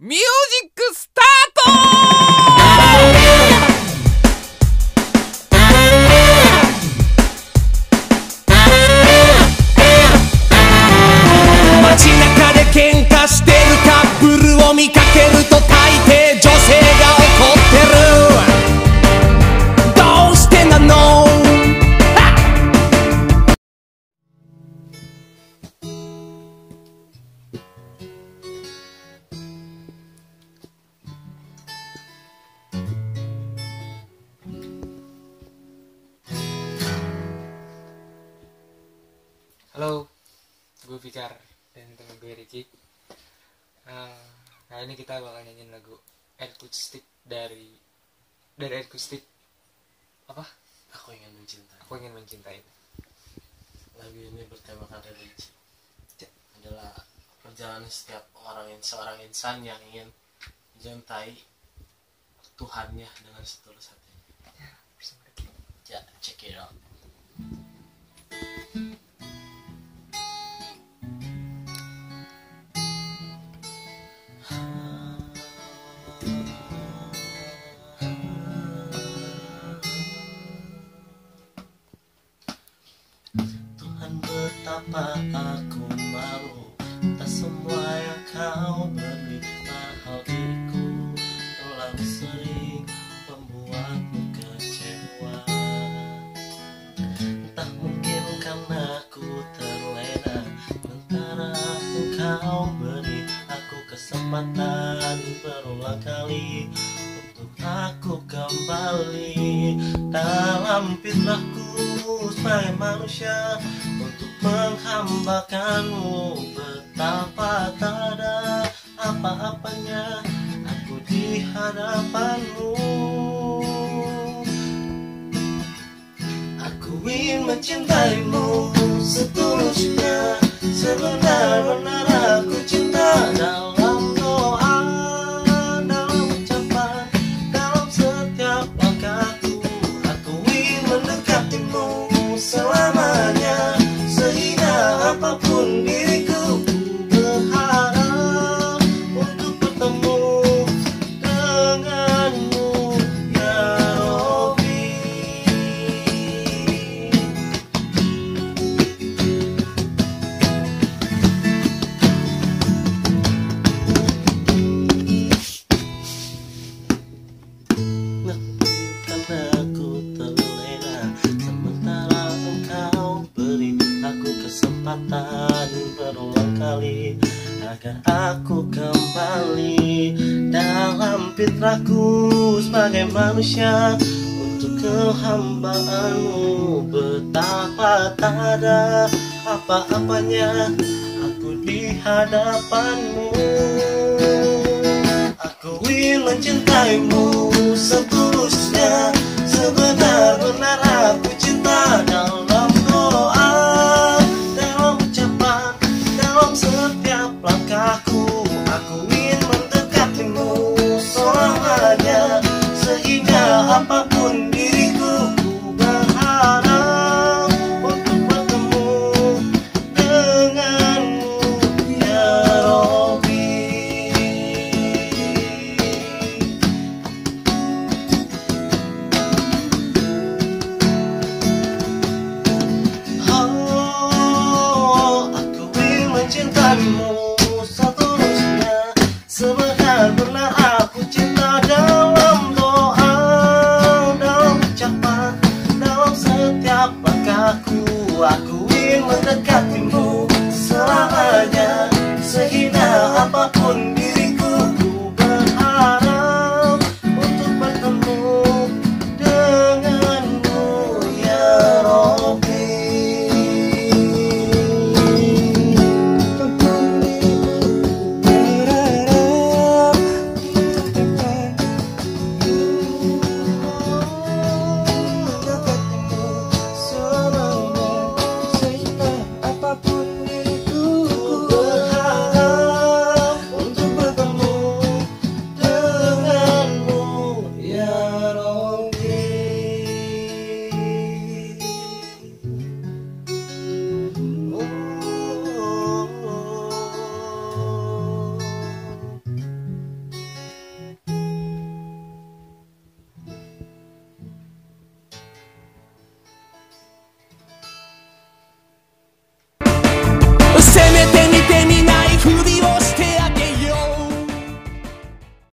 ミュージックスタート。街中で喧嘩してるカップルを見かけると大抵女性が怒ってる。どうしてなの？ Halo, gue Fikar dan teman gue Ricky. Kali ini kita bakal nyanyiin lagu akustik dari akustik apa? Aku ingin mencintai. Aku ingin mencintai. Lagu ini bertemakan religi. Adalah perjalanan setiap seorang insan yang ingin mencintai Tuhannya dengan setulus hatinya. Ya, bersama Ricky. Ya, check it out. Tuhan, betapa aku malu, tak semua yang kau beri mahal diriku terlalu sering membuatmu kecewa. Entah mungkin karena aku terlena, sementara engkau beri aku kesempatan berulang kali untuk aku kembali dalam fitrahku sebagai manusia untuk menghambakanmu. Betapa tak ada apa-apanya aku di hadapanmu. Aku ingin mencintaimu setulusnya, sebenar-benar aku cinta. Dalam doa, dalam ucapan, dalam setiap langkahku, aku ingin mendekatimu selamanya. Sehingga apapun diriku, ku berharap untuk bertemu denganmu, ya Robbi. Karena aku terlena, sementara engkau beri aku kesempatan berulang kali agar aku kembali dalam fitrahku sebagai manusia untuk kehambaanmu. Betapa tak ada apa-apanya aku di hadapanmu. Aku ingin mencintaimu setulusnya, sebenar-benar aku cinta. Dalam doa, dalam ucapan, dalam setiap langkahku, aku ingin mendekatimu selamanya. Sehingga apapun diriku, ku berharap untuk bertemu denganmu, ya Robbi. Aku ingin mencintaimu seterusnya, sebenar-benar aku cinta. Dalam doa, dalam ucapan, dalam setiap langkahku, aku ingin mendekatimu selamanya. Sehingga apapun